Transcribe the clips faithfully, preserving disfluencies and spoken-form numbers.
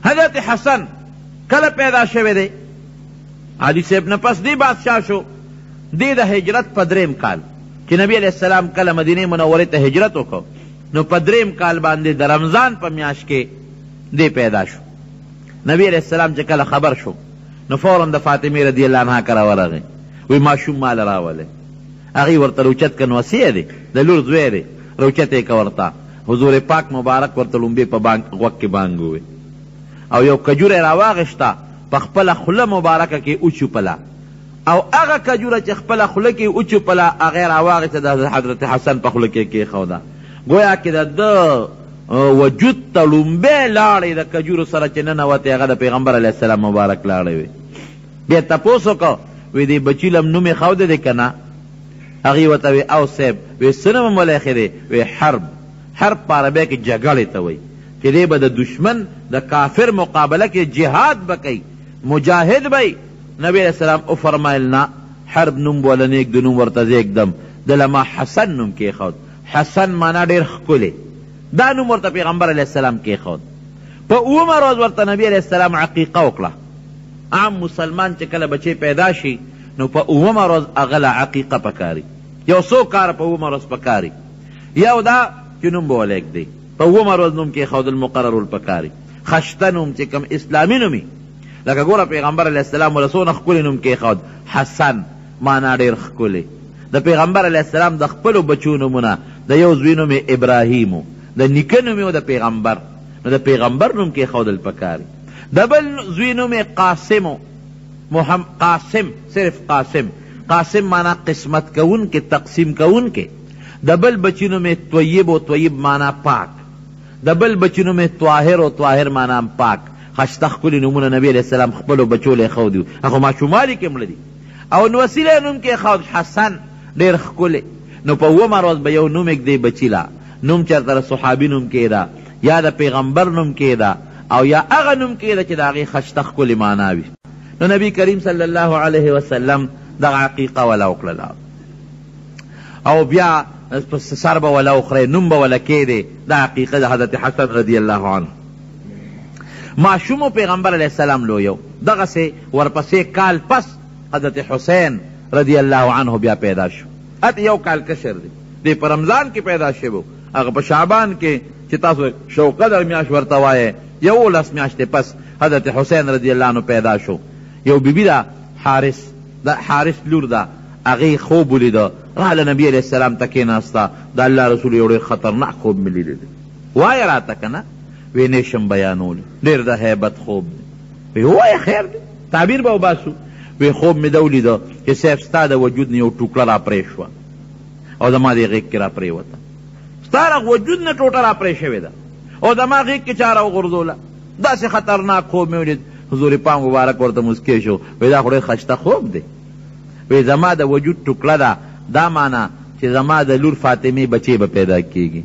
حضرت حسن کله پیدا شوی دی؟ علی صاحب نه پس دی بادشاہ شو. دی د هجرت په دریم کال چې نبی علیہ السلام کله مدینه منورې ته هجرت وکړو نو په دریم کال باندې د رمضان په میاشت کې دی پیدا شو. نبی علیہ السلام چې کله خبر شو نو فوراً د فاطمه رضی الله عنها کره ورغی، وی ماشوم مال راولی. هغې ورته روچت که نوسی دی، د لور زوی دی، روچت یې که ورته. حضور پاک مبارک ورته لومبې په غوږ کې بانګ ووی او یو کجوره راواغشته په خپله خوله مبارکه کې وچوپله او هغه کجوره چې خپله خوله کې وچوپله هغې راواغېسته د حضرت حسن په خوله کې کېښوده. گویا کې د ده وجود ته لومبې لاړې د کجورو سره چې ننوتې هغه د پیغمبر علیه السلام مبارک لاړې وې. بیا تپوس وکړه وی دی بچي لم نوم یې ښوده دی که نه؟ هغې ورته وی او صاحب وی څه نوم م ولی ایښی دی؟ وی حرب. حرب په عربۍ کې جګړې ته وی چې دی به د دشمن د کافر مقابله کې جهاد به کوي، مجاهد به یي. نبی علیه السلام وفرمایل نه، حرب نوم به وله نه ږدو، نوم ورته زه ږدم. د لما حسن نوم کېښود. حسن معنا ډېر ښکلی، دا نوم ورته پیغمبر علیه السلام کېښود. په اومه ورځ ورته نبی علیه السلام عقیقه وکړه. عام مسلمان چې کله بچی پیدا شي نو په اومه ورځ هغه له عقیقه پکاري. یو څو کاره په اومه ورځ پکاري. یو دا چې نوم به وله ږدي، په اومه ورځ نوم کېښودل مقرر الپکاري. خشته نوم چې کوم اسلامي نومي، لکه ګوره پیغمبر علیه السلام وله څونه ښکلي نوم کېښود. حسن معنا ډېر ښکلی. د پیغمبر علیه السلام د خپلو بچو نومونه، د یو زوی نوم یې ابراهیم و، د نیکه نوم یې و د پیغمبر، نو د پیغمبر نوم کېښودل پکاري. د بل زوی نوم یې قاسم و، قاسم، صرف قاسم. قاسم معنا قسمت کون کے، تقسیم کون کے. د بل بچی نوم یې طیب و، طیب معنا پاک. د بل بچی نوم یې طاهر و، طاهر معنا پاک. خشته ښکلي نومونه نبي علیه السلام خپلو بچو له ایښودي وو، هغه ماشومالي کې مړه دي. او نو وسیله نوم کېښود حسن، ډېر ښکلی. نو په اومه ورځ به یو نوم ایږدی بچي له، نوم چېرته د صحابي نوم کېده یا د پیغمبر نوم کېده او یا هغه نوم کېده چې د هغې خشته ښکلې معنا وي. نو نبی کریم صلی الله علیه وسلم دغه عقیقه وله وکړله او بیا سر به وله وخورئ، نوم به وله کېدی د عقیقه د حضرت حسن رضی الله عنه. ماشوم پیغمبر علیه السلام لویو. دغسې ورپسې کال پس حضرت حسین رضی الله عنه بیا پیدا شو. اته یو کال کشر دی، دی په رمضان کې پیدا شوی، هغه په شعبان کې چې تاسو شوقدر میاشت ورته وایې، یولس میاشتې پس حضرت حسین رضی الله عنه پیدا شو. یو بیبي ده حارس، د حارس لور ده، هغې خوب ولیده، راله نبي علیه السلام ته کېناسته، د الله رسول یو ډېر خطرناک خوب مې لیدلی دی، وایه راته که نه؟ وی نیشم بیانولی، ډېر د هیبت خوب دی. وی وایه خیر دی، تعبیر به وباسو. وی خوب مې ده ولیده چې صاحب ستا د وجود نه یو ټوکړه را پرې شوه او زما دې غېږ کې را پرېوته. ستا د وجود نه ټوټه را پرې شوې ده او زما غېږ کې چا را وغورځوله. داسې خطرناک خوب مې ولید. حضور پاک مبارک ورته مسکی شو، وی دا خو ډېر ښایسته خوب دی. وی زما د وجود ټوکړه ده، دا معنا چې زما د لور فاطمې بچی به پیدا کېږي،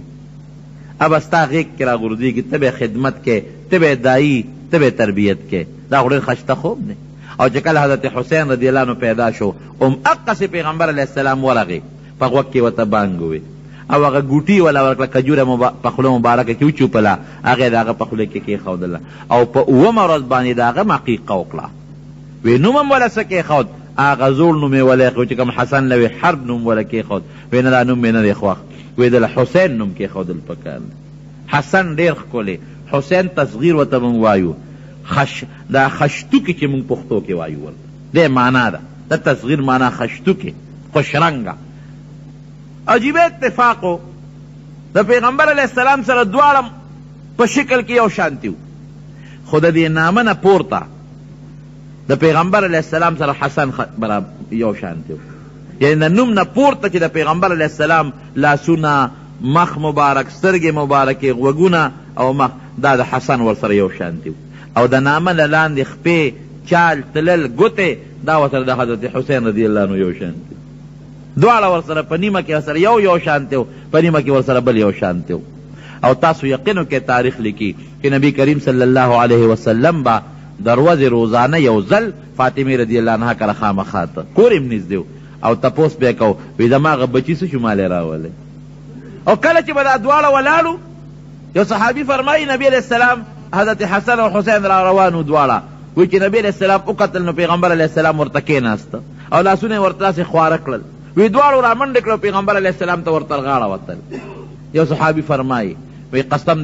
اب ستا غېږ کې را غورځېږي، ته به خدمت کې، ته به دایي، ته به تربیت کې. دا خو ډېر ښایسته خوب دی. او چې کله حضرت حسین رضی الله عنه پیدا شو، ام اقصې پیغمبر علیه السلام ورغی، په غوږ کې ورته بانګ ووی او هغه ګوټي وله ورکړه، کجوره په خوله مبارکه کې وچوپله، هغې د هغه په خوله کې کېښودله او په اومه ورځ باندې د هغه عقیقه وکړه. وی نوم هم وله څه کېښود؟ هغه زوړ نوم یې وله ایښود چې کوم حسن له وی حرب نوم وله کېښود. وی نه دا نوم مې نه دی خوښ، وی دله حسین نوم کېښودل پکار دی. حسن ډېر ښکلی. حسین تصغیر ورته مونږ وایو، خش دا خشتوکې چې مونږ پښتو کې وایو ورته، دې معنا ده د تصغیر معنا خشتوکې، خوشرنګه. عجیبه اتفاق و، د پیغمبر علیه السلام سره دواړه په شکل کې یو شانتي و، خو د دې نامه نه پورته د پیغمبر علیه السلام سره حسن یو شانتي و. یعنی د نوم نه پورته چې د پیغمبر علیه السلام لاسونه، مخ مبارک، سترګې مبارکې، غوږونه او مخ، دا د حسن ورسره یو شانتي و. او د نامه له لاندې خپې، چال، تلل، ګوتې، دا ورسره د حضرت حسین رضی الله عنه یو شانتي و. دواړه ورسره په نیمه کې ورسره یو یو شانتي و، په نیمه کې ورسره بل یو شانتي و. او تاسو یقینو کې تاریخ لیکي چې نبی کریم صلی الله علیه وسلم به د ورځې روزانه یو ځل فاطمې رضی الله عنها کره خامخا ته کور یې نږدې و او تپوس به یې کو، وی زما هغه بچي څه شو مالی راولی. او کله چې به دا دواړه ولاړو، یو صحابي فرمایي نبی علیه السلام حضرت حسن او حسین را روانو دواړه وی چې نبی علیہ السلام وکتل نو پیغمبر علیہ السلام ورته کېناسته او لاسونه ورته داسې خواره کړل وی دواړو را منډې کړو پیغمبر علیہ السلام ته ورته غاړه وتل. یو صحابي فرمایي وی قسم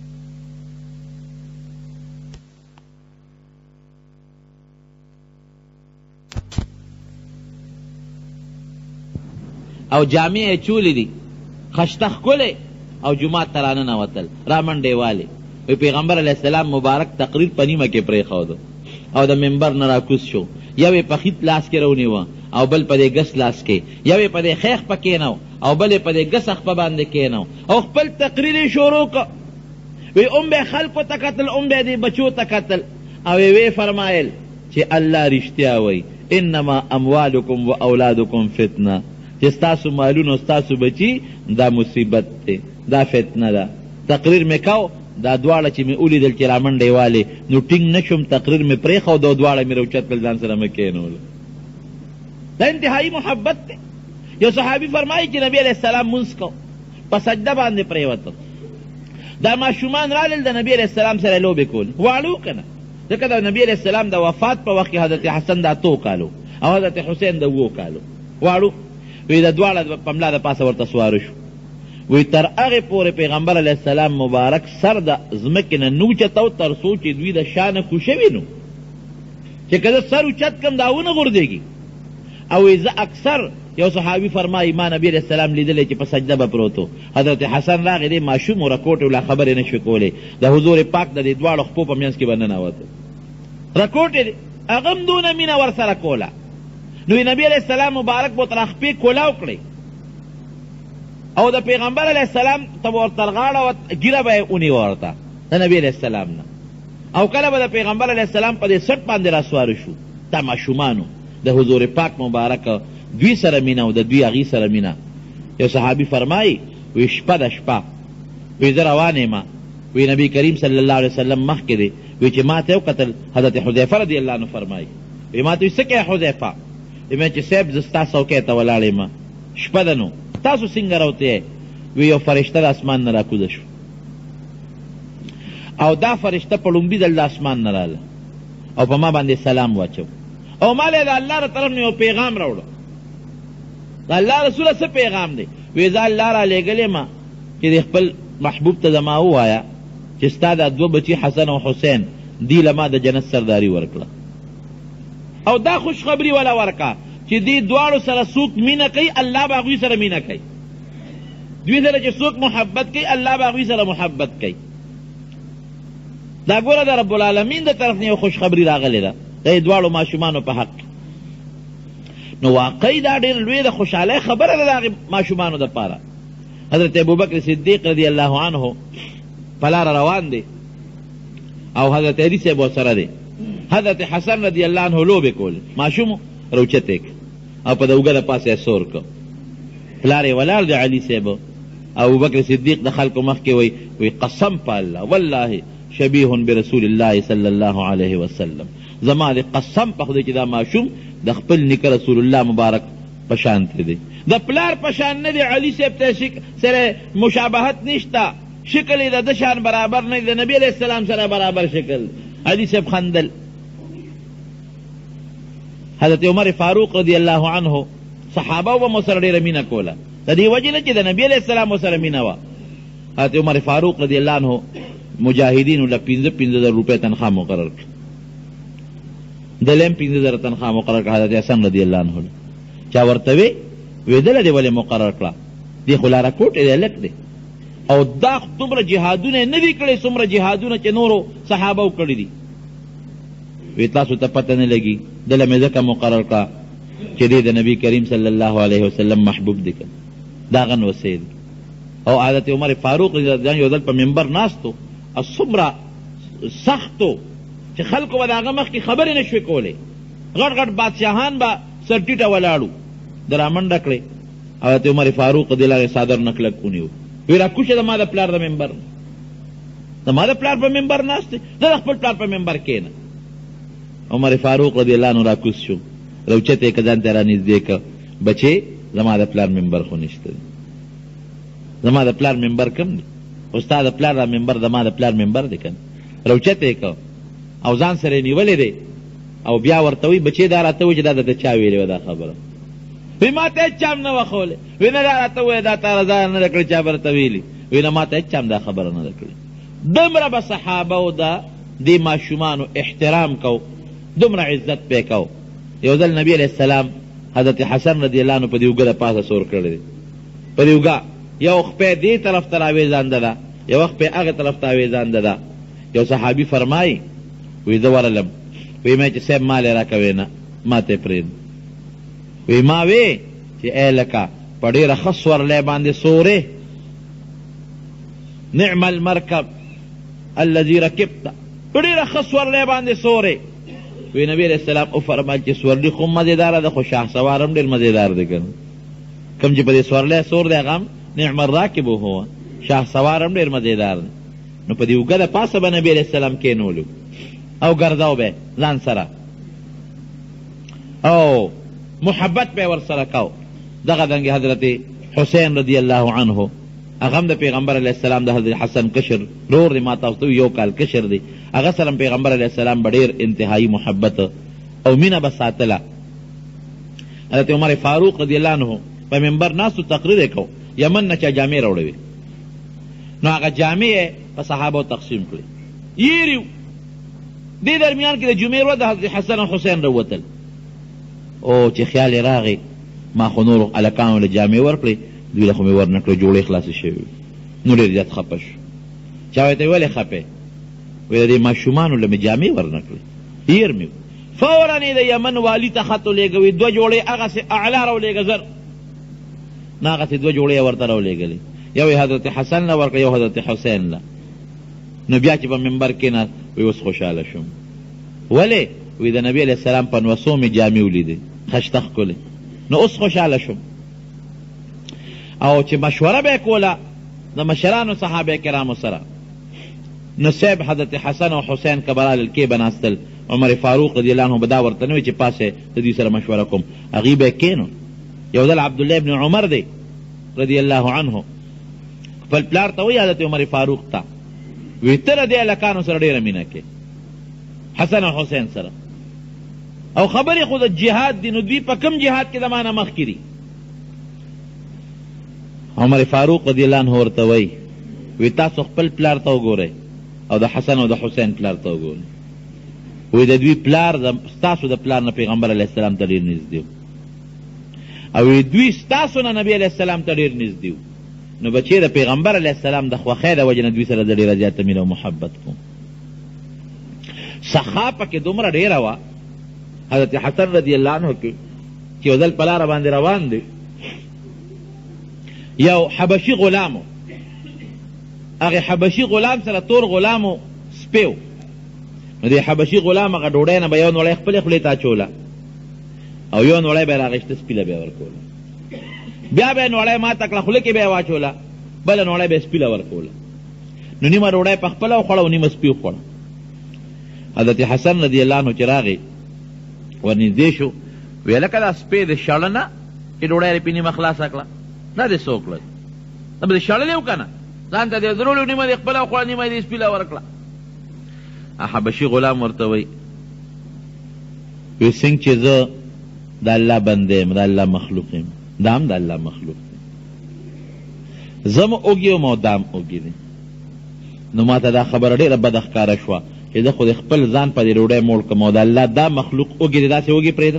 او جامع چولی دی خشته ښکلې او جمعات ته راننوتل را منډې والې وی پیغمبر علیہ السلام مبارک تقریر په نیمه کې پرېښودو او د منبر نه راکوز شو. یو یې په خیط لاس کې رونیوه او بل په دې ګس لاس کې، یو یې په دې خیخ په کېنو او بل یې په دې ګس خپه باندې کېنو او خپل تقریر یې شروع کړ. وی ام به خلکو ته کتل، ام به دې بچو ته کتل او وی فرمایل چې الله رښتیا وایي انما اموالکم و اولادکم فتنه، چې ستاسو مالونه ستاسو بچي دا مصیبت دی، دا فتنه ده. تقریر مې کو دا دواړه چې مې ولیدل چې را منډې والې نو ټینګ نه شوم، تقریر مې پرېښود او دواړه مې راوچت کړل ځان سره مې کېنول. دا انتهایی محبت دی. یو صحابي فرمایي چې نبی علیہ السلام مونځ کو په سجده باندې پرېوته، دا ماشومان رالل د نبی علیہ السلام سره لوبې کول واړو که نه، ځکه د نبی علیہ السلام د وفات په وخت کې حضرت حسن د اتو کالو او حضرت حسین د اوو کالو واړو. وی د دواړه په ملا د پاسه ورته سواره شو. وی تر هغې پورې پیغمبر علیہ السلام مبارک سر د ځمکې نه نه اوچتو تر څو چې دوی د شا نه کوشوي نو چې که زه سر اوچت کړم دا ونه غورځېږي. او زه اکثر یو صحابي فرمایي ما نبی علیہ السلام لیدلی چې په سجده به پروت و، حضرت حسن راغی دی ماشوم و رکوټ ولا خبرې نه شوې کولی، د حضور پاک د دې دواړو خپو په منځ کې به ننوته رکوټ یې دی هغه هم دونه مینه ورسره کوله. نو نبی علیہ السلام مبارک به تر خپې کولاو کړی او د پیغمبر علیہ السلام ته به ورته غاړه ګیره به یې ونیوه ورته د نبی علیہ السلام نه، او کله به د پیغمبر علیہ السلام په دې سټ باندې راسواره شو. دا ماشومانو د حضور پاک مبارک دوی سره مینه او د دوی هغې سره مینه. یو صحابي فرمایي وی شپه د شپه وی زه روان یم، وی نبی کریم صلی الله علیه وسلم مخکې دی، وی چې ما ته وکتل حضرت حذیفه رضی الله عنه فرمایي وی ما ته وی څه کوې حذیفه؟ وی چې صاحب زه ستا څوکۍ ته ولاړ یم شپه ده نو تاسو څنګه راوتې؟ وی یو فرشته د اسمان نه راکوزه شو او دا فرشته په لومبي ځل د اسمان نه راله او په ما باندې سلام واچو او ما له د الله له طرف نه یو پیغام راوړه. د الله رسوله څه پیغام دی؟ وی زه الله را لېږلی ما چې د خپل محبوب ته زما ووایه چې ستا دا دوه بچي حسن او حسین دی له ما د جنت سرداري ورکړه او دا خوشخبري ولا ورکه چې دې دواړو سره څوک مینه کوي الله به هغوی سره مینه کوي، دوی سره چې څوک محبت کوي الله به هغوی سره محبت کوي. دا ګوره د رب العالمین د طرف نه یو خوشخبري راغلې ده د دې دواړو ماشومانو په حق. نو واقعي دا ډېر لوی د خوشحالۍ خبره ده د هغې ماشومانو دپاره. حضرت ابوبکر صدیق رضی الله عنه په لاره روان دی او حضرت علی صاحب ورسره دی. حضرت حسن رضی الله عنه لوبې کولې، ماشوم روچتې او په د اوږه د پاسه یې سور کړ. پلار یې ولاړ دی علي صاحب او ابوبکر صدیق د خلکو مخکې وی وی قسم په الله والله شبیه برسول الله صلی الله علیه وسلم، زما د قسم په خدای چې دا ماشوم د خپل نیکه رسول الله مبارک په شان دی، د پلار په شان نه دی. علي صاحب ته سره مشابهت نشته، شکل یې د ده شان برابر نه دی، د نبي علیه السلام سره برابر شکل. علي صاحب خندل. حضرت عمر فاروق رضی الله عنه صحابه به مو سره ډېره مینه کوله د دې وجې نه چې د نبي علیه السلام ورسره مینه وه. حضرت عمر فاروق رضی الله عنه مجاهدینو له پنځه پنځه زره روپۍ تنخواه مقرر کړه، دله هم پنځه زره تنخواه مقرر کړه حضرت حسن رضی الله عنه. چا ورته وی وی دله دې ولې مقرر کړه؟ دې خو لاره کوټې دی لک دی او دا دومره جهادونه نه دي کړی څومره جهادونه چې نورو صحابو کړي دي. وی تاسو ته پته نه لګي دله مې ځکه مقرر کړه چې دې د نبي کریم صلی الله علیه وسلم محبوب دی که دا غن وسې دی. او حضرت عمر فاروق رضی الله عنه یو ځل په منبر ناستو او څومره سختو چې خلکو به د هغه مخکې خبرې نه شوې کولی، غټ غټ بادشاهان به سر ټیټه ولاړو د رامنډه کړې. حضرت عمر فاروق رضی الله عنه صادر نه کلک ونیو، وی راکوشه د ما د پلار د منبر نه، د ما د پلار په منبر ناست دی، زه د خپل پلار په منبر کښېنه. عمر فاروق رضی الله عنه راکوز شو، روچت یې که ځان ته رانږدې که بچې زما د پلار منبر خو نشته دی، زما د پلار منبر کم دی، خو ستا د پلار را منبر زما د پلار منبر دی که نه. روچته کو او ځان سره نیولې دی او بیا ورته وی بچی دا راته وی چې دا د چا ویلې و دا خبره وی ما ته چا نه وخولې وی نه دا راته وی دا تا رضا نه کړی چا برته ویلي وی نه ما ته چا دا خبره نه کړی. دومره به صحابه او دا دې ماشومانو احترام کو دومره عزت پې کو. یو ځل نبی علیہ السلام حضرت حسن رضی اللہ عنہ په دې اوږه د پاسه سور کړی دی په دې اوږه یو خپې دې طرف ته راویځانده ده یو خپې هغه طرف ته راویځانده ده. یو صحابي فرمایي وی زه ورلم وی مې چې صاحب مال یې راکوې نه ما ته پرېږد وی ما وی چې ای لکه په ډېره ښه سورلی باندې سورې نعم المرکب الذي رکبته په ډېره ښه سورلی باندې سورې. وی نبی علیہ السلام او فرمایل چې سورلی خو مزیداره ده خو شاه سوار هم ډېر مزیدار دی که کوم چې په دې سورلی سور دی هغه هم نعم الراکب هو شاه سوار هم ډېر مزیدار دی. نو په دې اوږه د پاسه به نبی علیہ السلام کېنولو او ګرځاو به ځان سره او محبت به ورسره کو. دغه دنګې حضرت حسین رضی الله عنه هغه هم د پیغمبر علیه السلام د حضرت حسن کشر رور دی ما تاسو ته یو کال کشر دی هغه سره پیغمبر علیه السلام به ډېر انتهایی محبت او مینه به ساتله. حضرت عمر فاروق رضی الله عنه په منبر ناستو تقریر یې کو یمن نه چا جامې راوړې نو هغه جامې په صحابو تقسیم کړې یېري دې درمیان کې د جمعې ورځ د حضرت حسن او حسین راوتل او چې خیال یې راغی ما خو نورو هلکانو له جامې ورکړې دوی له خو مې ورنکړې جوړې خلاصې شوې نو ډېر زیات خفه شو. چا ورته ولې خفې وی د دې ماشومانو له مې جامې ورنکړې هیر مې فورا یې د یمن والي ته خط ولېږوي دوه جوړې هغسې اعلی راولېږه زر نه هغسې دوه جوړې یې ورته راولېږلې یو یې حضرت حسن له ورکړه یو حضرت حسین له. نو بیا چې په منبر کېناست وی اوس خوشحاله شوم ولې وی د نبی علیه السلام په نوسو مې جامې ولیدې خشته ښکلې نو اوس خوشحاله شوم. او چې مشوره به یې کوله د مشرانو صحابه کرامو سره نو صاحب حضرت حسن او حسین کبرا للکې به ناستل عمر فاروق رضی الله عنه به دا ورته نه وي چې پاسې د دوی سره مشوره کوم هغوی به یې کېنو. یو ځل عبدالله ابن عمر دی رضی الله عنه خپل پلار ته وایي حضرت عمر فاروق ته وی ته د دې هلکانو سره ډېره مینه کې حسن او حسین سره او خبرې خو د جهاد دي نو دوی په کوم جهاد کې زمانه مخکې دي. عمر فاروق رضی الله عنه ورته وایي وی تاسو خپل پلار ته وګورئ او د حسن او د حسین پلار ته وګورئ وی د دوی پلار ستاسو د پلار نه پیغمبر علیه السلام ته ډېر نږدې او وی دوی ستاسو نه نبی علیه السلام ته ډېر نږدې نو بچې د پیغمبر علیه السلام د خوښۍ د وجې نه دوی سره د ډېره زیاته مینه او محبت کوم. سخا پکې دومره ډېره وه حضرت حسن رضی الله عنه کې چې یو ځل په لاره باندې روان دی یو حبشي غلامو هغې حبشي غلام سره تور غلامو سپی و نو دې حبشي غلام هغه ډوډۍ نه به یو نوړی خپلې خولې ته اچوله او یو نوړی به یې راغېشته سپي له به یې ورکوله بیا به یې نوړی ماته کړه خوله کې به یې واچوله بله نوړی به یې سپي له ورکوله نو نیمه ډوډۍ په خپله وخوړه او نیمه سپي وخوړه. حضرت حسن رضی الله عنه چې راغی ورنږدې شو وی هلکه دا سپی د شړه نه چې ډوډۍ یې پې نیمه خلاصه کړه دا دې څه وکړل دا به دې شړلی و که نه ځان ته دې درولو نیمه دې خپله وخوړه نیمه دې سپي له ورکړه. حبشي غلام ورته وی وی څنګه چې زه د الله بنده یم د الله مخلوق یم دا هم د الله مخلوق دی زه م اوږې یم او دا هم اوږې دی نو ما ته دا خبره ډېره بده ښکاره شوه چې زه خو د خپل ځان په دې ډوډۍ موړ کړم او د الله دا مخلوق اوږې دی داسې اوږې پرېږدم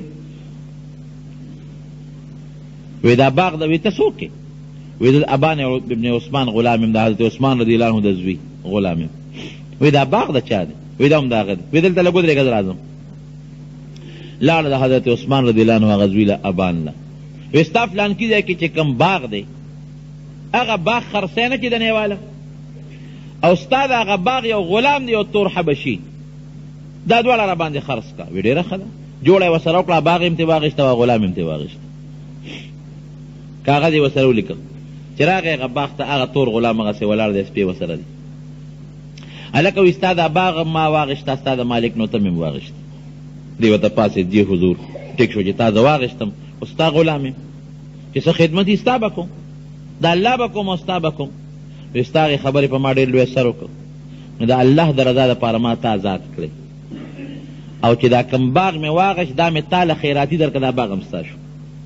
وی دا باغ ده وی ته څوک یې وی د ابان ابن عثمان غلام یم د حضرت عثمان رضی الله عنه د زوی غلام یم وی دا باغ د چا دی وی دا هم د هغه دی وی دلته لږ ودرېږه زه راځم لاړه د حضرت عثمان رضی الله عنه هغه زوی له ابان له وی ستا فلانکي ځای کې چې کوم باغ دی هغه باغ خرڅی نه کېده نیواله او ستا د هغه باغ یو غلام دی یو تور حبشي دا دواړه را باندې خرڅ کړه وی ډېره ښه ده جوړه یې ورسره وکړه باغ یې م ترې واخېسته او غلام یې م ترې واخېسته کاغذ یې ورسره ولیکل چې راغی هغه باغ ته هغه تور غلام هغسې ولاړ دی سپی ورسره دی هلکه وی ستا دا باغ ما واخېسته ستا د مالک نو ته مې م واخېسته دی ورته پاسېد جی حضور ټیک شو چې تا زه واخېستم خو ستا غلام یم چې څه خدمت یې ستا به کوم د الله به کوم او ستا به کوم وی ستا هغې خبرې په ما ډېر لوی اثر وکړ نو د الله د رضا دپاره ما تا آزاد کړی او چې دا کم باغ مې واغش دا مې تاله خیراتی در که دا باغ هم ستا شو.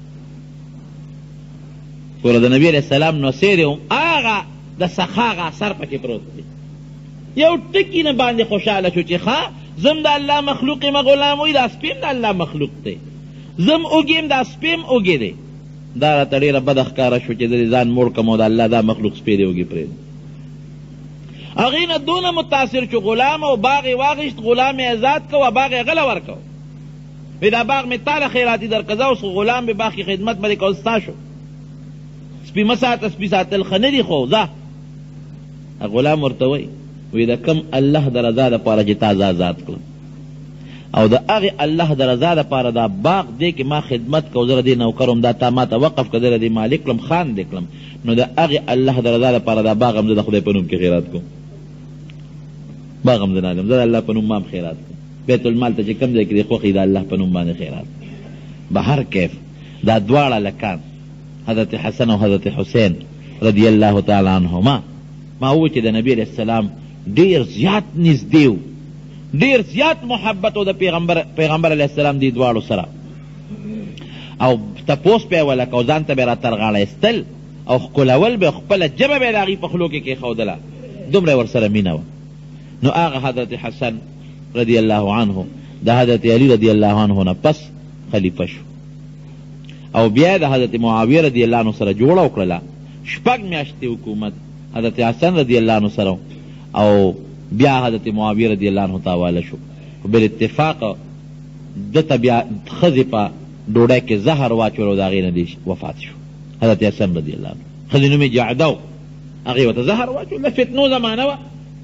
ګوره د نبي علیه السلام نوسی دی هم هغه د سخا هغه اثر پکې پروت دی. یو ټکي نه باندې خوشحاله شو چې ښه زم د الله مخلوق یم غلام وي دا سپیم د الله مخلوق دی، زم اوږې یم دا سپیم اوږې دی. دا راته ډېره بده ښکاره شو چې د ځان موړ کم او د الله دا مخلوق سپی دی اوږې پرېږدي. هغې نه دونه متاثر شو غلام او باغ یې واغېشت، غلام یې ازاد کو او باغ یې غله ورکو. وی دا باغ مې تاله خیراتي درکزه اوس غلام به باغ کې خدمت به دې کو ستا شو. سپي مه ساته، سپي ساتل ښه نه دي خو ځه. غلام ورته وایي وی د کم الله د رضا دپاره چې تا زه آزاد کړم او د هغې الله د رضا دپاره دا باغ دی کې ما خدمت کو زه د دې نوکر هم دا تا ما ته وقف که زه د دې مالک کړم خان دې کړم نو د هغې الله د رضا دپاره دا باغ هم زه د خدای په نوم کې خیرات کوم. باغ هم زه نه لم، زه د الله په نوم ما هم خیرات کوم. بیت المال ته چې کوم ځای کې دی خوښ د الله په نوم باندې خیرات. به هر کیف دا دواړه لکان حضرت حسن او حضرت حسین رضی الله تعالی عنهما ما ووی چې د نبی علیه السلام ډیر زیات نږدې و، ډیر زیات محبت و د پیغمبر پیغمبر علیه السلام دې دواړو سره او تپوس به یې ولکه او ځان ته به یې راترغاړه ایستل او ښکلول به خپله ژبه به یې د هغې په خولو کې کېښودله، دومره یې ورسره مینه وه. نو هغه حضرت حسن رضی الله عنه د حضرت علی رضی الله عنه نه پس خلیفه شو او بیا د حضرت معاویه رضی الله عنه سره جوړه وکړله. شپږ میاشتې حکومت حضرت حسن رضی الله عنه سره او بیا حضرت معاویه رضی الله عنه تاواله شو. بل اتفاق دته بیا ښځې په ډوډۍ کې زهر واچول او د هغې نه دی وفات شو حضرت حسن رضی الله عنه. ښځې نوم یې جعده و، هغې ورته زهر واچول، د فتنو زمانه وه.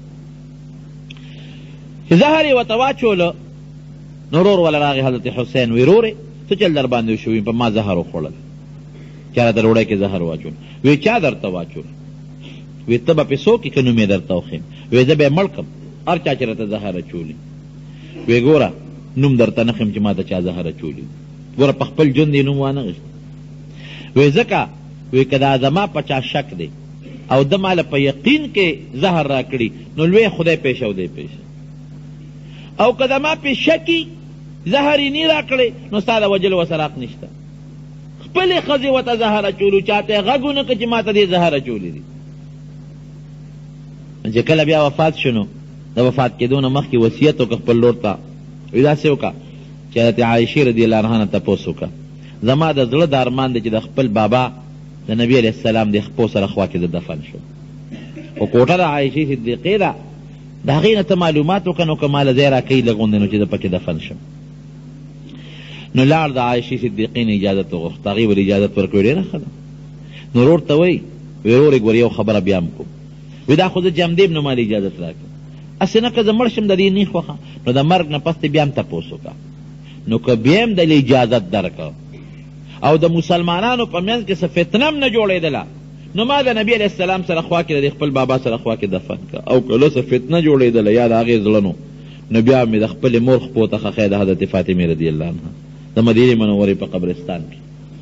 چې زهر یې ورته واچوله نو ورور وله راغی حضرت حسین وی رورې څه چل در باندې وشوي په ما زهر وخوړل، چا راته ډوډۍ کې زهر واچول. وی چا درته واچول؟ وی ته به پې څوک یې که نوم یې درته وښیم؟ وی زه به یې مړ کړم هر چا چې راته زهر اچولي. وی ګوره نوم درته نه ښیم چې ما ته چا زهر اچولي، ګوره په خپل ژوند یې نوم وانه غشت. وی ځکه وی که دا زما په چا شک دی او ده ماله په یقین کې زهر را کړي نو لوی خدای پیشه او دی پیشه، او که زما پې شکي زهر یې نه را کړی نو ستا د وجلو وسراق نشته. خپلې ښځې ورته زهر اچولو، چاته یې غږ ونه کړه چې ما ته دې زهر اچولي دي. چې کله بیا وفات شو نو د وفات کېدو نه مخکې وصیت وکړه خپل لور ته، وایي داسې وکړه چې حضرت عایشې رضی الله عنها نه تپوس وکړه زما د زړه د ارمان دی چې د خپل بابا د نبي علیه السلام د خپو سره خوا کې د دفن شو. خو کوټه د عایشې صدیقې ده د هغې نه ته معلومات وکړه نو که ماله ځای راکوي لږ غوندې نو چې زه پکې دفن شم. نو لاړ د عایشې صدیقې نه اجازت وغوښت، هغې ولې اجازت ورکړی ډېره ښه ده. نو ورور ته وایي وی ورورې ګورې یو خبره بیا هم کوم، وی دا خو زه جمدیم نو مالې اجازت راکړه، هسې نه که زه مړ شم د دې نه خوښه نو د مرګ نه پس دې بیا هم تپوس وکړه. نو که بیا هم دلې اجازت درکړه او د مسلمانانو په منځ کې څه فتنه هم نه جوړېدله نو ما د نبي علیه السلام سره خوا کې د خپل بابا سره خوا کې دفن کړه، او که له څه فتنه جوړېدله یا د هغې زړه نو نو بیا مې د خپلې مور خپو ته خښی د حضرت فاطمې رضی الله عنها د مدینې منورې په قبرستان کې.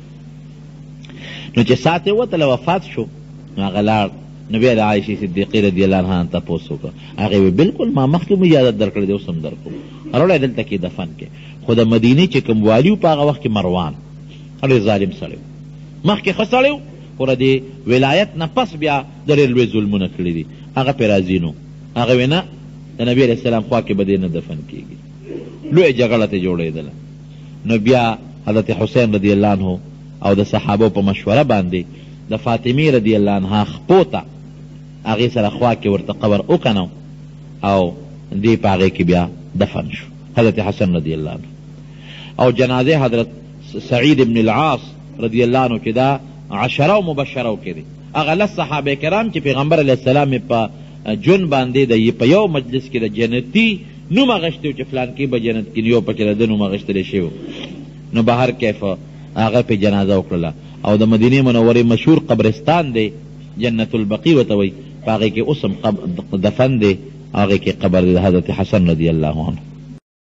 نو چې ساعت یې وتله وفات شو نو هغه لاړ نو بیا د عایشې صدیقې رضی الله عنها نه تپوس وکړه. هغې وی بلکل ما مخکې مو اجازت در کړی دی اوس هم در کوم، راوړی دلته کې دفن کې. خو د مدینې چې کوم والي و په هغه وخت کې مروان ډېر ظالم سړی و، مخکې ښه سړی و خو د ولایت نه پس بیا د ډېر لوی ظلمونه کړي دي، هغه پرې راضي نه و. هغه وی نه د نبي علیه السلام خوا کې به دې نه دفن کېږي، لویه جګړه ترې جوړېدله. نو بیا حضرت حسین رضی الله عنه او د صحابو په مشوره باندې د فاطمې رضی الله عنها خپو ته هغې سره خوا کې ورته قبر وکنو او دې په هغې کې بیا دفن شو حضرت حسن رضی الله عنه. او جنازې حضرت سعید بن العاص رضی الله عنه چې دا عشره و مبشره کې دی، هغه لس صحابه کرام چې پیغمبر علیه السلام په جون باندې د په یو مجلس کې د جنتي نوم اغشتی و چې فلان کې به جنت کې یو پکې د نوم اغشتلی شوی نو به هر کیف هغه پې جنازه وکړله. او د مدینې منورې مشهور قبرستان دی جنت البقی ورته وایي، په هغې کې اوس هم دفن دی، هغې کې قبر دی د حضرت حسن رضی الله عنه.